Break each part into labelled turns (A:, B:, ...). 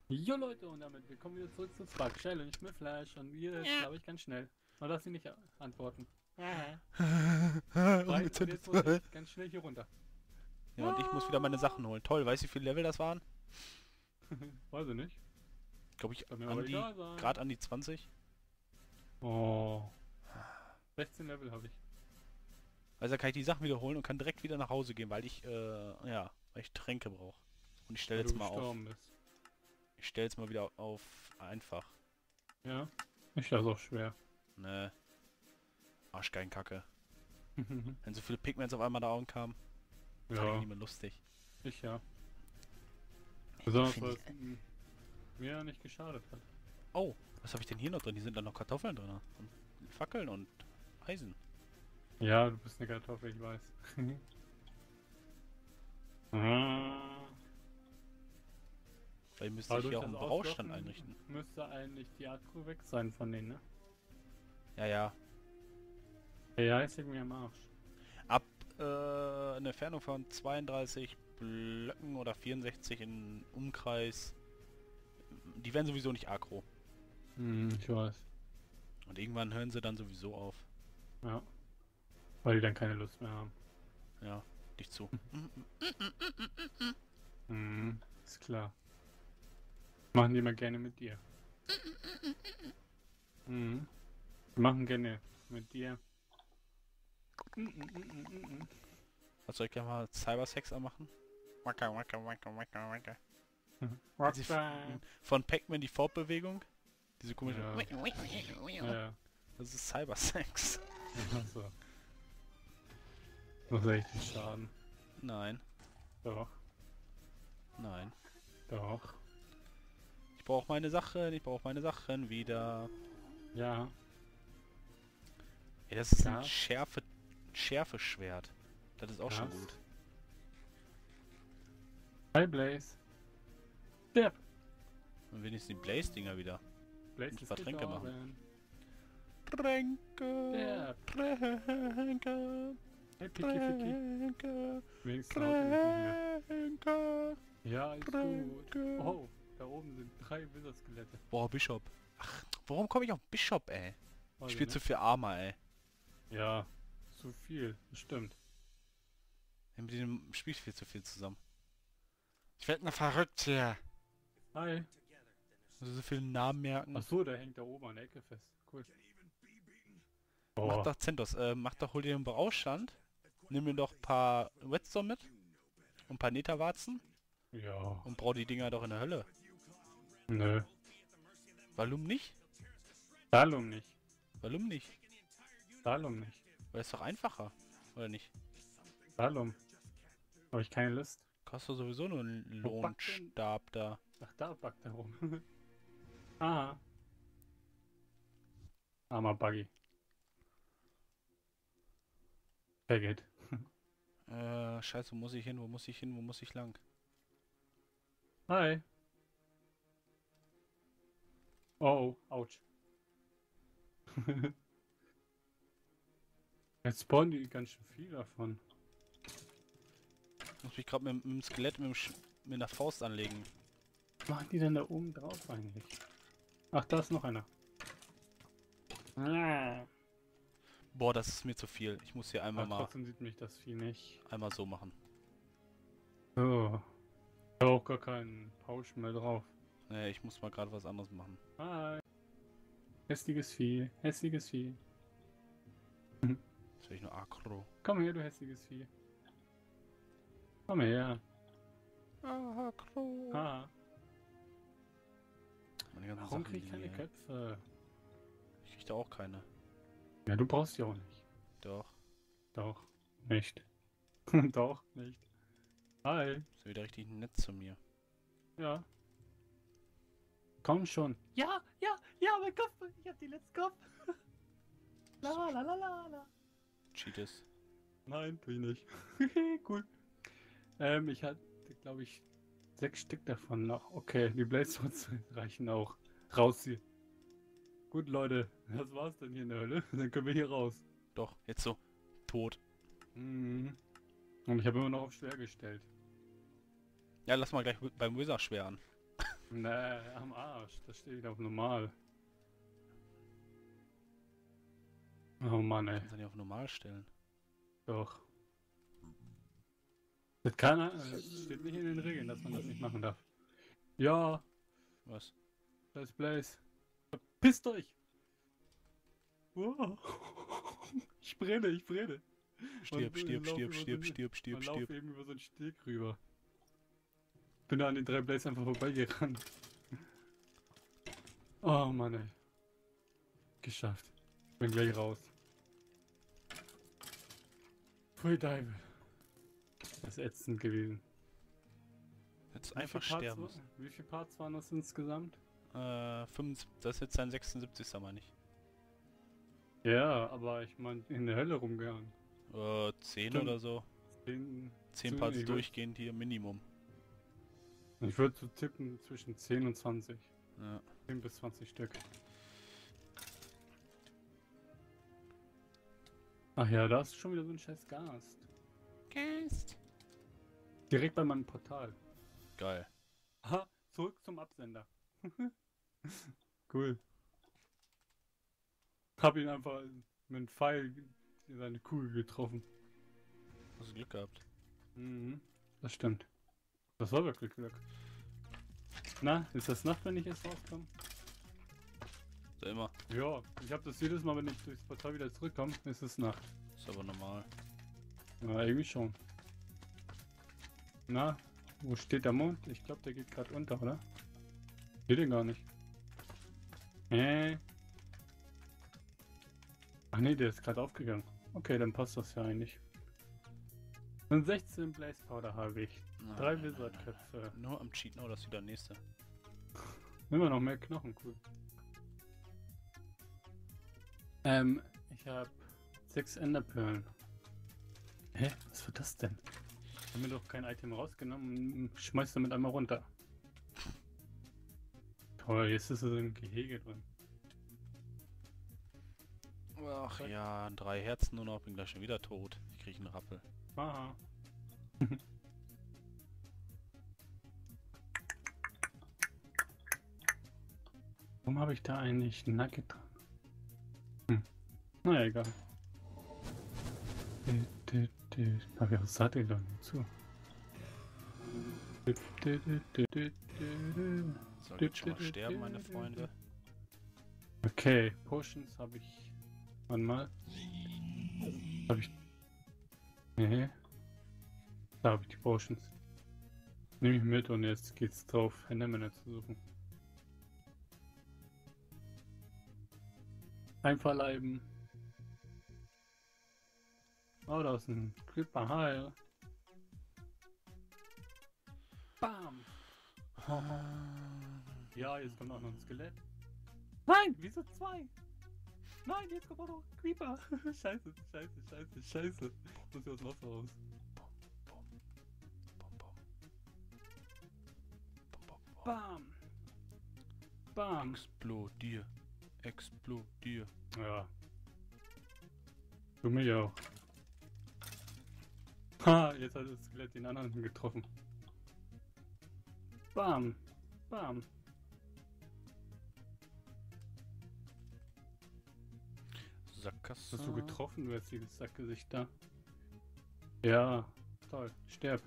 A: Jo Leute, und damit willkommen wieder zurück zu Spark Challenge mit Flash und wir ist, glaube ich, ganz schnell. Man darf sie nicht antworten. Bereit? Und jetzt muss
B: Ungezündet.
A: ich ganz schnell hier runter.
B: Ja, und ich muss wieder meine Sachen holen. Toll, weißt du, wie viele Level das waren?
A: Weiß ich nicht.
B: Glaube ich,
A: Kann mir aber egal sein.
B: gerade an die 20.
A: Oh. 16 Level habe ich.
B: Also da kann ich die Sachen wieder holen und kann direkt wieder nach Hause gehen, weil ich, ja, weil ich Tränke brauche. Und ich stelle
A: Weil du
B: jetzt mal auf.
A: gestorben bist.
B: Ich stelle jetzt mal wieder auf einfach.
A: Ja. Ich lasse auch schwer.
B: Ne, Arschgeigenkacke. Wenn so viele Pigments auf einmal da ankamen, fand ich
A: Ja,
B: nicht mehr lustig.
A: ich ja.
B: Ich
A: Besonders weil
B: finde.
A: es mir ja nicht geschadet hat.
B: Oh, was habe ich denn hier noch drin? Hier sind da noch Kartoffeln drin. Und Fackeln und Eisen.
A: Ja, du bist eine Kartoffel, ich weiß. Ah.
B: Weil müsste
A: Aber
B: ich
A: durch
B: hier auch
A: das
B: einen Braustand
A: Auslochen
B: einrichten.
A: müsste eigentlich die Akku weg sein von denen, ne?
B: Ja, ja.
A: Ja, ist irgendwie am Arsch.
B: Ab einer Entfernung von 32 Blöcken oder 64 in Umkreis. Die werden sowieso nicht aggro.
A: Ich weiß.
B: Und irgendwann hören sie dann sowieso auf.
A: Ja. Weil die dann keine Lust mehr haben.
B: Ja, dich zu.
A: Ist klar. Machen die mal gerne mit dir. Die machen gerne mit dir.
B: Was soll ich gerne mal Cybersex anmachen? Wacker, wacker, wacker, wacker, wacker.
A: Rockstar.
B: Von Pac-Man die Fortbewegung. Diese komische.
A: Ja. Ja.
B: Das ist Cybersex.
A: Achso. Das ist echt ein Schaden.
B: Nein,
A: Doch.
B: nein.
A: Doch.
B: Ich brauche meine Sachen wieder.
A: Ja.
B: Ey, das ist ein
A: Ja.
B: Schärfe-Schwert. Das ist auch schon
A: Krass.
B: gut.
A: Hi Blaze. Der
B: Und wenigstens die Blaze-Dinger wieder.
A: Blaze
B: Muss
A: ist
B: ein paar Tränke machen.
A: gestorben.
B: Tränke,
A: Der.
B: Tränke,
A: Hey, Piki Piki.
B: Tränke,
A: Wenigstens haut er mich nicht mehr.
B: Tränke,
A: Ja, ist gut.
B: Tränke.
A: Oh, da oben sind 3 Wizard-Skelette.
B: Boah, Bishop. Ach, warum komme ich auf Bishop, ey?
A: Weiß
B: Ich
A: ich
B: spiele zu
A: nicht.
B: viel Armor, ey.
A: Ja, zu viel. Das stimmt.
B: Mit dem spiel ich viel zu viel zusammen. Ich werde mal verrückt hier.
A: Hi.
B: Also so viele Namen merken.
A: Achso, der hängt da oben an der Ecke fest. Cool.
B: Mach
A: Oh.
B: doch Zentos, hol dir einen Baustand. Nimm mir doch ein paar Redstone mit. Und ein paar Netherwarzen.
A: Ja.
B: Und brau die Dinger doch in der Hölle.
A: Nö.
B: Warum nicht?
A: Salum nicht.
B: Warum nicht?
A: Salum nicht.
B: Weil es doch einfacher. Oder nicht?
A: Salum. Habe ich keine Lust.
B: Kostet doch sowieso nur einen
A: Wo backt denn-
B: Lohnstab da.
A: Ach, da backt er rum. Aha. Armer Buggy. Vergeht.
B: Scheiße, wo muss ich hin? Wo muss ich hin? Wo muss ich lang?
A: Hi. Oh, ouch. Jetzt spawnen die ganz schön viel davon.
B: Muss mich gerade mit dem Skelett mit einer Faust anlegen.
A: Was machen die denn da oben drauf eigentlich? Ach, da ist noch einer. Ah.
B: Boah, das ist mir zu viel. Ich muss hier
A: Aber trotzdem sieht mich das Vieh nicht.
B: einmal so machen.
A: So. Ich habe auch gar keinen Pausch mehr drauf.
B: Nee, ich muss mal gerade was anderes machen.
A: Hi. Hässliches Vieh. Hässliches Vieh.
B: Jetzt will ich nur aggro.
A: Komm her, du hässliches Vieh. Komm her.
B: Aggro.
A: Ha.
B: Meine ganzen
A: Warum
B: Sachen
A: krieg ich keine
B: liegen hier.
A: Köpfe?
B: Ich krieg da auch keine.
A: Ja, du brauchst die auch nicht.
B: Doch.
A: Doch. Nicht. Doch, nicht. Hi.
B: Ist ja wieder richtig nett zu mir.
A: Ja. Komm schon. Ja, ja, ja, mein Kopf. Ich hab die letzte Kopf. La la la la la.
B: Cheatest.
A: Nein, tu ich nicht. Cool. Ich hatte, glaube ich, 6 Stück davon noch. Okay, die Blaze Swords reichen auch. Raus hier. Gut, Leute, das war's dann hier in der Hölle. Dann können wir hier raus.
B: Doch, jetzt so. Tot.
A: Mhm. Und ich habe immer noch auf schwer gestellt.
B: Ja, lass mal gleich beim Wizard schwer an.
A: Nee, am Arsch. Das steht wieder auf normal. Oh Mann, ey.
B: Kannst du nicht auf normal stellen.
A: Doch. Das kann, das steht nicht in den Regeln, dass man das nicht machen darf. Ja,
B: Was?
A: das Blaze. Pisst euch! Wow. Ich brenne, ich brenne.
B: Stirb,
A: Und,
B: stirb,
A: lauf
B: stirb,
A: über so
B: stirb,
A: einen-
B: stirb, stirb,
A: Und lauf
B: stirb.
A: eben über so einen Steg rüber. Bin da an den 3 Blaze einfach vorbeigerannt. Oh Mann, ey. Geschafft. Bin gleich raus. Free Dive. Das ist ätzend gewesen.
B: Jetzt
A: Wie
B: einfach
A: viel Parts
B: sterben.
A: Wie viele Parts waren das insgesamt?
B: 75, das ist jetzt sein 76. meine ich.
A: Ja, aber ich meine in der Hölle rumgegangen.
B: 10
A: Stimmt.
B: oder so.
A: 10
B: 10
A: zu-
B: Parts
A: ich würd-
B: durchgehend hier Minimum.
A: Ich würde so tippen zwischen 10 und 20.
B: Ja.
A: 10 bis 20 Stück. Ach ja, da ist schon wieder so ein scheiß Gast.
B: Gast.
A: Direkt bei meinem Portal.
B: Geil.
A: Ha, zurück zum Absender. Cool. Hab ihn einfach mit einem Pfeil in seine Kugel getroffen.
B: Hast du Glück gehabt.
A: Mhm, das stimmt. Das war wirklich Glück. Na, ist das Nacht, wenn ich jetzt rauskomme?
B: So immer.
A: Ja, ich habe das jedes Mal, wenn ich durchs Portal wieder zurückkomme, ist es Nacht.
B: Ist aber normal.
A: Ja, irgendwie schon. Na, wo steht der Mond? Ich glaube, der geht gerade unter, oder? Steht den gar nicht. Ach nee, der ist gerade aufgegangen. Okay, dann passt das ja eigentlich. Und 16 Blaze Powder habe ich. 3 Wizard-Köpfe.
B: Nur am Cheaten, oh, das ist wieder der nächste.
A: Immer noch mehr Knochen, cool. Ich habe 6 Enderperlen. Hä? Was war das denn? Ich habe mir doch kein Item rausgenommen und schmeiß damit einmal runter. Toll, jetzt ist so ein Gehege drin.
B: Ach ja, 3 Herzen nur noch, bin gleich schon wieder tot. Ich krieg einen Rappel.
A: Aha. Warum habe ich da eigentlich ein Nugget dran? Naja, egal. Ach ja, das hatte ich doch nicht zu.
B: Soll jetzt schon mal sterben, meine Freunde?
A: Okay, Potions habe ich. Wann mal? Habe ich. Nee. Da habe ich die Potions. Nehme ich mit und jetzt geht's drauf, Endermänner zu suchen. Einverleiben. Oh, da ist ein Creeper. Hi. Bam. Ja, jetzt kommt auch noch ein Skelett. Nein, wieso 2? Nein, jetzt kommt auch noch ein Creeper. Scheiße, scheiße, scheiße, scheiße. Ich muss hier aus dem Wasser raus. Bam. Bam.
B: Explodier. Explodier.
A: Ja. Du mich auch. Ha, jetzt hat das Skelett den anderen getroffen. Bam. Bam.
B: Sackgasse.
A: Hast du getroffen, du hässliches Sackgesicht da? Ja, toll. Sterb.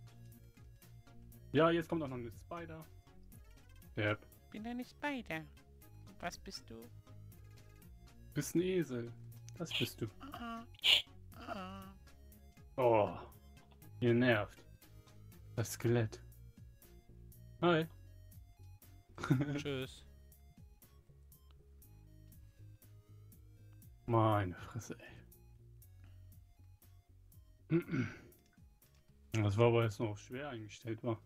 A: Ja, jetzt kommt auch noch eine Spider. Sterb.
C: Bin eine Spider. Was bist du?
A: Bist ein Esel. Das bist du.
C: Ah, ah.
A: Oh. Ihr nervt. Das Skelett. Hi.
B: Tschüss.
A: Meine Fresse, ey. Das war aber jetzt noch schwer eingestellt, war.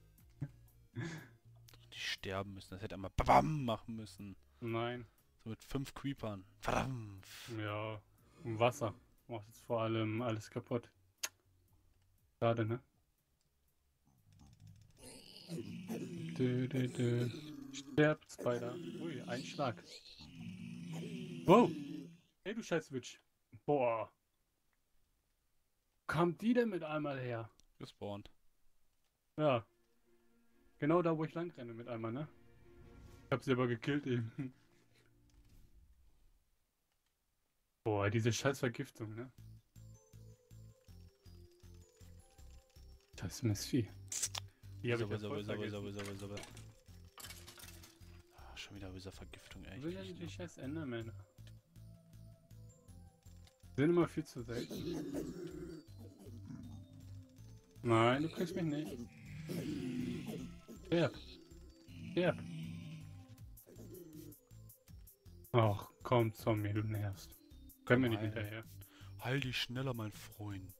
B: Die sterben müssen. Das hätte einmal BAM machen müssen.
A: Nein.
B: So mit 5 Creepern. Verdammt.
A: Ja. Und Wasser. Macht jetzt vor allem alles kaputt. Schade, ne? Sterbt, Spider. Ui, ein Schlag. Wow. Hey, du scheiß Witch. Boah. Kam die denn mit einmal her?
B: Gespawnt.
A: Ja. Genau da, wo ich lang renne mit einmal, ne? Ich hab sie aber gekillt eben. Boah, diese scheiß Vergiftung, ne? Das Mistvieh. Die hab ich ja voll vergessen.
B: Ah, schon wieder diese Vergiftung, ey.
A: Wo sind denn die scheiß Endermänner? Sind immer viel zu selten. Nein, du kriegst mich nicht. Sterb. Sterb. Ach, komm, Zombie, du nervst. Können wir nicht
B: Nein.
A: hinterher.
B: Heil dich schneller, mein Freund.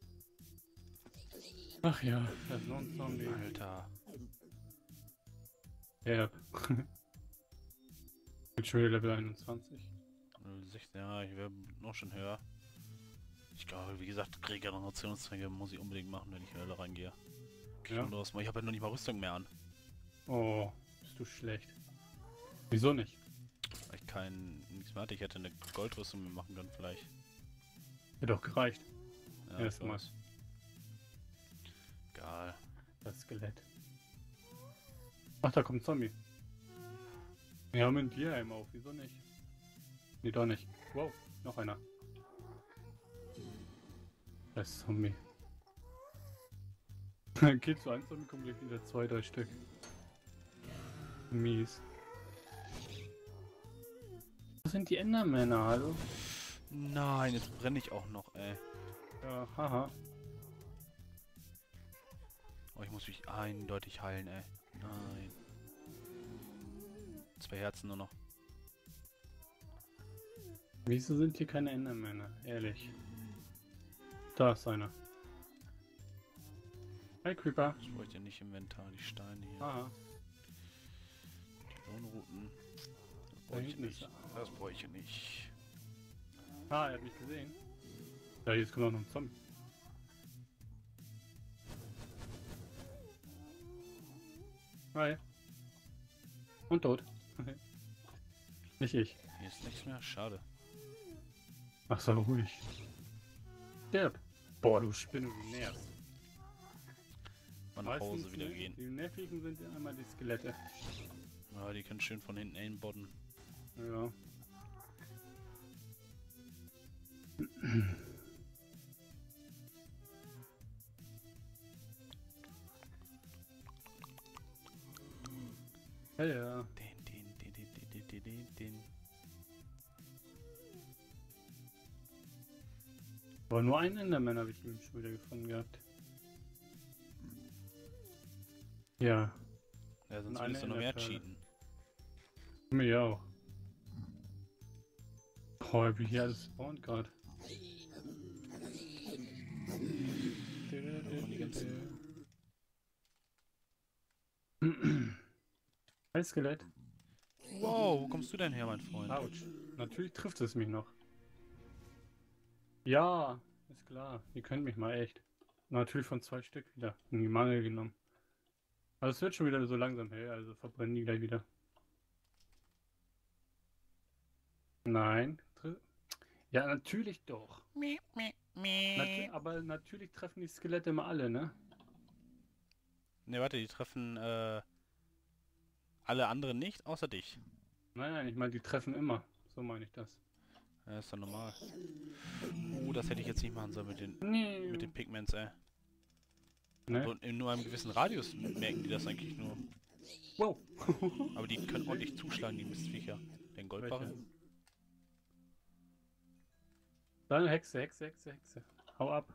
A: Ach ja, das ist noch ein Zombie.
B: Alter.
A: Sterb. Jetzt schon wieder Level 21.
B: 16, ja, ich wäre noch schon höher. Ich glaube, wie gesagt, Regenerationstränke muss ich unbedingt machen, wenn ich in Hölle reingehe.
A: Ja.
B: Ich habe ja noch nicht mal Rüstung mehr an.
A: Oh, bist du schlecht. Wieso nicht?
B: Weil ich nichts mehr hatte. Ich hätte eine Goldrüstung mir machen können, vielleicht.
A: Hätte doch gereicht.
B: Ja,
A: Erstmal.
B: ich weiß. Egal.
A: Das Skelett. Ach, da kommt ein Zombie. Wir haben einen Tierheim auf, wieso nicht? Nee, doch nicht. Wow, noch einer. Das ist Zombie. Geht zu einem Zombie, kommen gleich wieder 2, 3 Stück. Mies. Was sind die Endermänner, hallo?
B: Nein, jetzt brenne ich auch noch, ey.
A: Ja, haha.
B: Oh, ich muss mich eindeutig heilen, ey. Nein. 2 Herzen nur noch.
A: Wieso sind hier keine Endermänner? Ehrlich. Da ist einer. Hi, Creeper.
B: Das bräuchte ich ja nicht im Inventar, die Steine hier.
A: Aha.
B: Die Lohnrouten. Das
A: Da
B: bräuchte ich
A: hinten ist
B: nicht. Das bräuchte ich nicht.
A: Ah, er hat mich gesehen. Ja, jetzt kommt auch noch ein Zombie. Hi. Und tot. Nicht ich.
B: Hier ist nichts mehr, schade.
A: Ach, sei ruhig. Sterb. Boah, du Spinne, du nervst.
B: Mal nach Hause
A: Meistens,
B: wieder
A: ne,
B: gehen.
A: Die nervigen sind ja einmal die Skelette.
B: Ja, die können schön von hinten aimbodden.
A: Ja. Ja, ja.
B: Den.
A: Aber nur einen Enderman habe ich eben schon wieder gefunden gehabt. Ja,
B: Ja, sonst
A: eine
B: willst du noch mehr
A: Enderperle.
B: cheaten.
A: mir auch. Boah, wie hier alles spawnt gerade.
B: Von die ganzen-
A: Hi, Skelett.
B: Wow, wo kommst du denn her, mein Freund?
A: Autsch. Natürlich trifft es mich noch. Ja, ist klar. Ihr könnt mich mal echt. Natürlich von 2 Stück wieder in die Mangel genommen. Aber es wird schon wieder so langsam hell, also verbrennen die gleich wieder. Nein. Ja, natürlich doch.
C: Miep, miep, miep.
A: Aber natürlich treffen die Skelette immer alle, ne?
B: Ne, warte, die treffen alle anderen nicht, außer dich.
A: Nein, ich meine, die treffen immer. So meine ich das.
B: Ja, ist doch normal. Oh, das hätte ich jetzt nicht machen sollen mit den
A: Nee.
B: Pigments, ey.
A: Ne?
B: Und in nur einem gewissen Radius merken die das eigentlich nur.
A: Wow.
B: Aber die können ordentlich zuschlagen, die Mistviecher. Den Goldbarren.
A: Dann Hexe. Hau ab.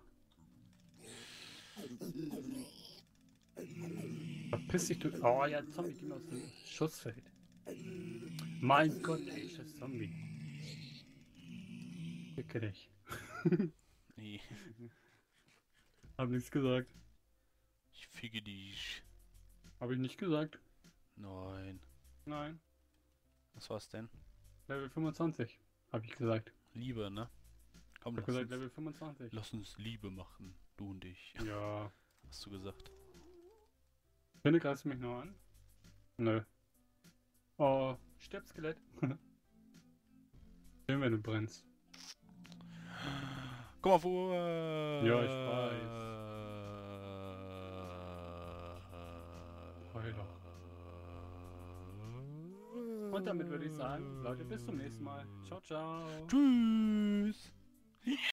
A: Verpiss dich, du. Oh ja, Zombie, die mir aus dem Schussfeld. Mein Gott, ey, ist das Zombie. Ficke dich.
B: Nee,
A: Hab nichts gesagt.
B: ich ficke dich.
A: Hab ich nicht gesagt.
B: Nein.
A: Nein.
B: Was war's denn?
A: Level 25, hab ich gesagt.
B: Liebe, ne? Komm,
A: Ich hab gesagt Level 25.
B: lass uns Liebe machen. Du und ich.
A: Ja.
B: Hast du gesagt.
A: Finde, greifst du mich noch an? Nö. Oh, stirb Skelett. Schön, wenn du brennst.
B: Komm mal vor!
A: Ja, ich weiß. Heuler. Und damit würde ich sagen, Leute, bis zum nächsten Mal. Ciao, ciao.
B: Tschüss.